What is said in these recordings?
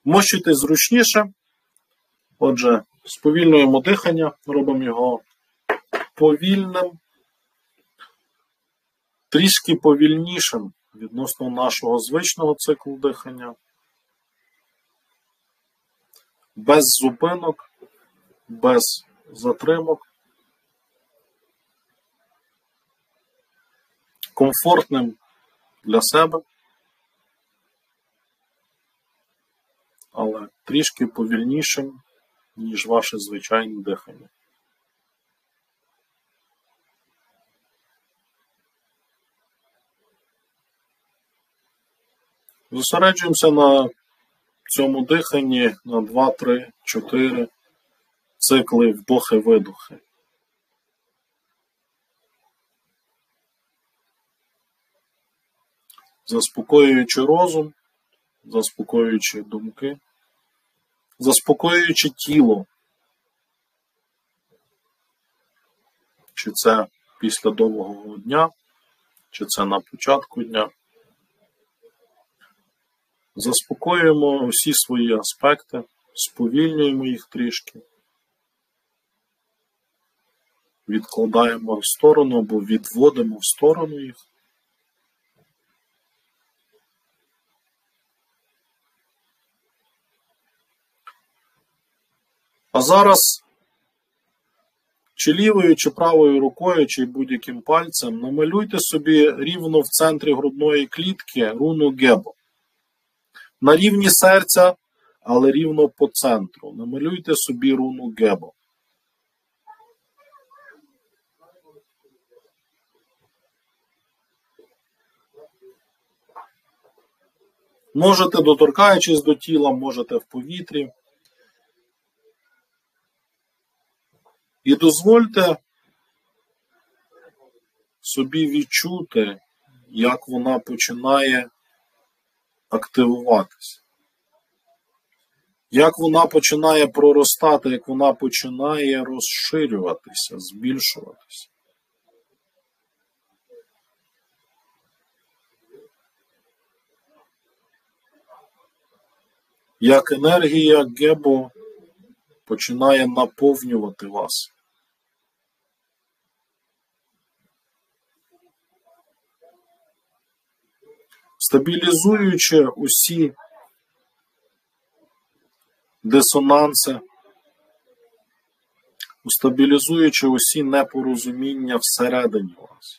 Вмощуйтесь зручніше. Отже, сповільнюємо дихання, робимо його повільним, трішки повільнішим відносно нашого звичного циклу дихання. Без зупинок, без затримок. Комфортним для себе, але трішки повільнішим, ніж ваше звичайне дихання. Зосереджуємося на цьому диханні на 2, 3, 4 цикли вдохи-видохи. Заспокоюючи розум, заспокоюючи думки, заспокоюючи тіло. Чи це після довгого дня, чи це на початку дня. Заспокоюємо усі свої аспекти, сповільнюємо їх трішки, відкладаємо в сторону або відводимо в сторону їх. А зараз чи лівою, чи правою рукою, чи будь-яким пальцем намалюйте собі рівно в центрі грудної клітки руну Гебо. На рівні серця, але рівно по центру. Намалюйте собі руну Гебо. Можете, доторкаючись до тіла, можете в повітрі. І дозвольте собі відчути, як вона починає активуватися. Як вона починає проростати, як вона починає розширюватися, збільшуватися. Як енергія Гебо починає наповнювати вас. Стабілізуючи усі дисонанси, стабілізуючи усі непорозуміння всередині вас,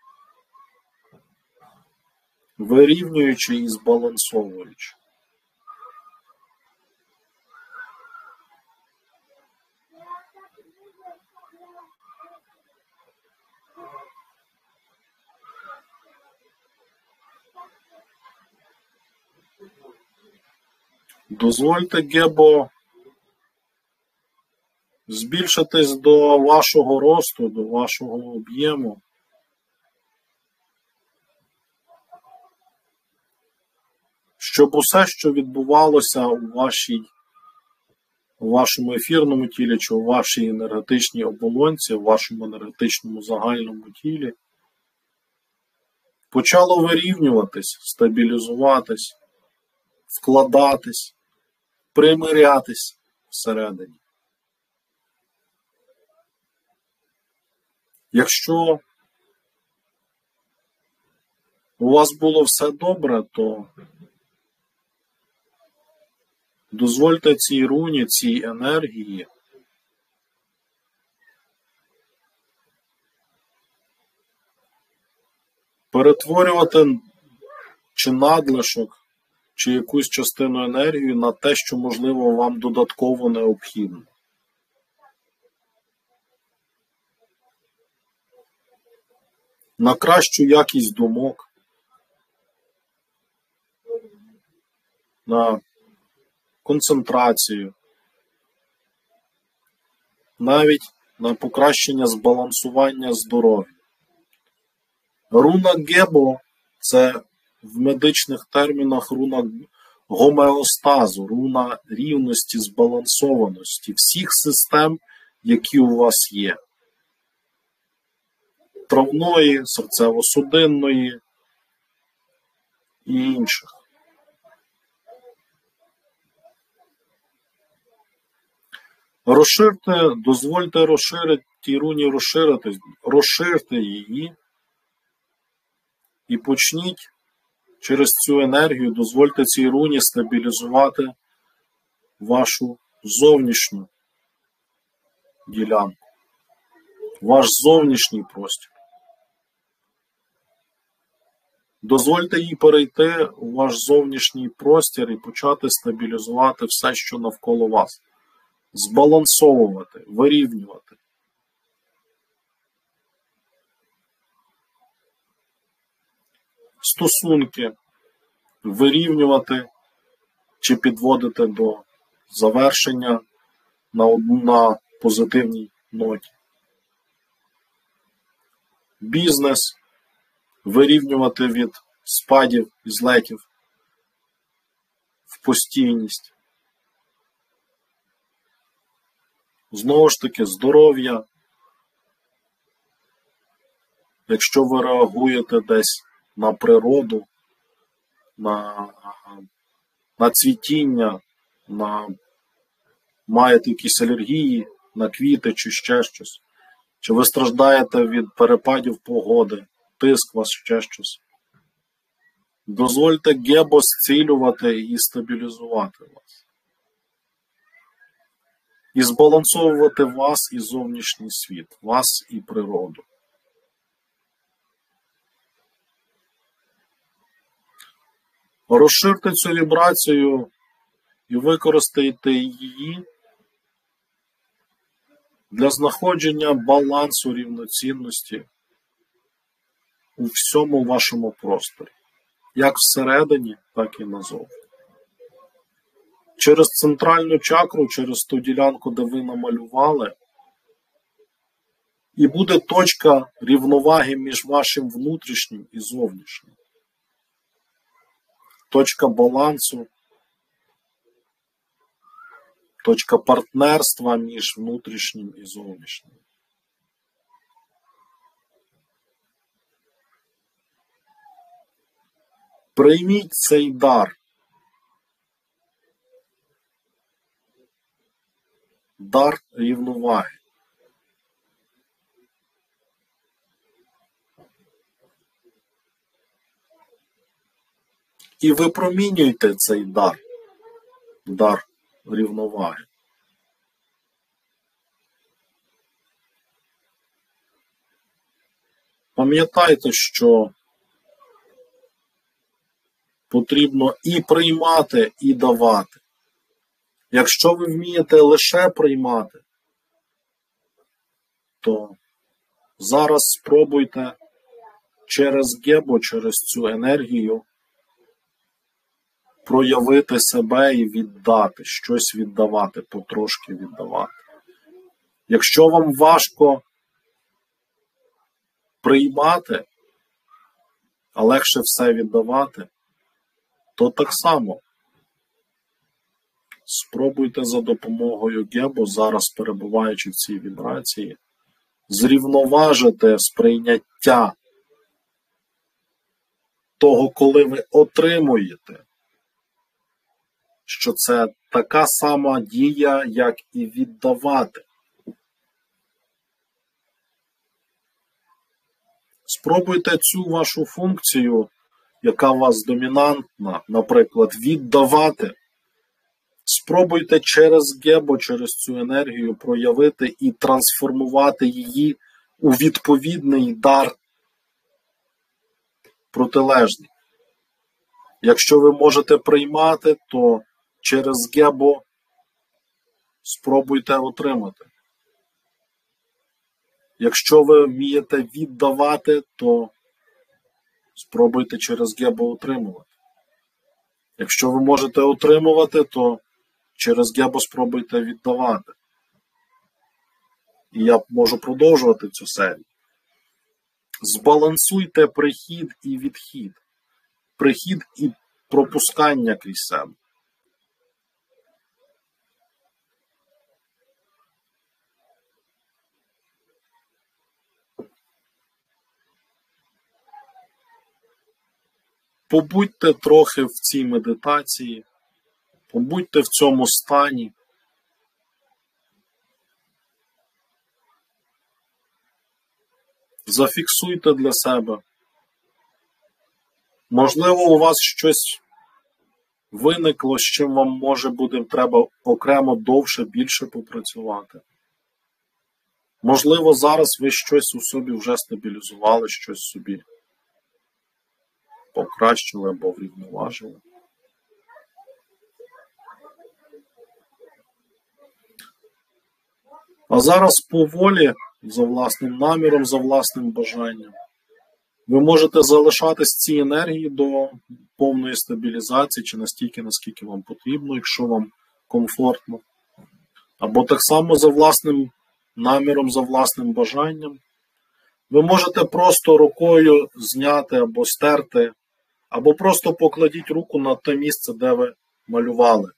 вирівнюючи і збалансовуючи. Дозвольте Гебо збільшитись до вашого росту, до вашого об'єму. Щоб усе, що відбувалося у вашому ефірному тілі, чи у вашій енергетичній оболонці, у вашому енергетичному загальному тілі, почало вирівнюватись, стабілізуватись, вкладатись, примирятись всередині. Якщо у вас було все добре, то дозвольте цій руні, цій енергії перетворювати чи надлишок, чи якусь частину енергії на те, що, можливо, вам додатково необхідно. На кращу якість думок, на концентрацію, навіть на покращення збалансування здоров'я. Руна Гебо – це в медичних термінах руна гомеостазу, руна рівності, збалансованості всіх систем, які у вас є. Травної, серцево-судинної і інших. Розширте, дозвольте розширити тій руні розширитись, розширте її і почніть через цю енергію, дозвольте цій руні стабілізувати вашу зовнішню ділянку, ваш зовнішній простір. Дозвольте їй перейти у ваш зовнішній простір і почати стабілізувати все, що навколо вас. Збалансовувати, вирівнювати. Стосунки вирівнювати чи підводити до завершення на позитивній ноті. Бізнес вирівнювати від спадів і злетів в постійність. Знову ж таки, здоров'я. Якщо ви реагуєте десь на природу, на цвітіння, маєте якісь алергії на квіти чи ще щось, чи ви страждаєте від перепадів погоди, тиск вас, ще щось. Дозвольте Гебо зцілювати і стабілізувати вас. І збалансовувати вас і зовнішній світ, вас і природу. Розширте цю вібрацію і використайте її для знаходження балансу рівноцінності у всьому вашому просторі, як всередині, так і назовні. Через центральну чакру, через ту ділянку, де ви намалювали, і буде точка рівноваги між вашим внутрішнім і зовнішнім. Точка балансу, точка партнерства між внутрішнім і зовнішнім. Прийміть цей дар. Дар рівноваги. І випромінюйте цей дар. Дар рівноваги. Пам'ятайте, що потрібно і приймати, і давати. Якщо ви вмієте лише приймати, то зараз спробуйте через Гебо, через цю енергію проявити себе і віддати, щось віддавати, потрошки віддавати. Якщо вам важко приймати, а легше все віддавати, то так само спробуйте за допомогою Гебо, зараз перебуваючи в цій вібрації, зрівноважити сприйняття того, коли ви отримуєте, що це така сама дія, як і віддавати. Спробуйте цю вашу функцію, яка у вас домінантна, наприклад, віддавати. Спробуйте через Гебо, через цю енергію проявити і трансформувати її у відповідний дар протилежний. Якщо ви можете приймати, то через Гебо спробуйте отримати. Якщо ви вмієте віддавати, то спробуйте через Гебо отримувати. Якщо ви можете отримувати, то через Гебо спробуйте віддавати. І я можу продовжувати цю серію. Збалансуйте прихід і відхід. Прихід і пропускання крізь себе. Побудьте трохи в цій медитації, побудьте в цьому стані. Зафіксуйте для себе. Можливо, у вас щось виникло, з чим вам може буде треба окремо довше, більше попрацювати. Можливо, зараз ви щось у собі вже стабілізували, щось собі покращили або врівноважили. А зараз поволі, за власним наміром, за власним бажанням, ви можете залишатись цій енергії до повної стабілізації, чи настільки, наскільки вам потрібно, якщо вам комфортно. Або так само за власним наміром, за власним бажанням. Ви можете просто рукою зняти або стерти, або просто покладіть руку на те місце, де ви малювали.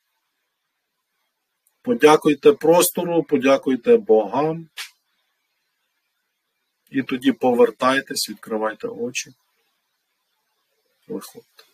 Подякуйте простору, подякуйте богам. І тоді повертайтесь, відкривайте очі, виходьте.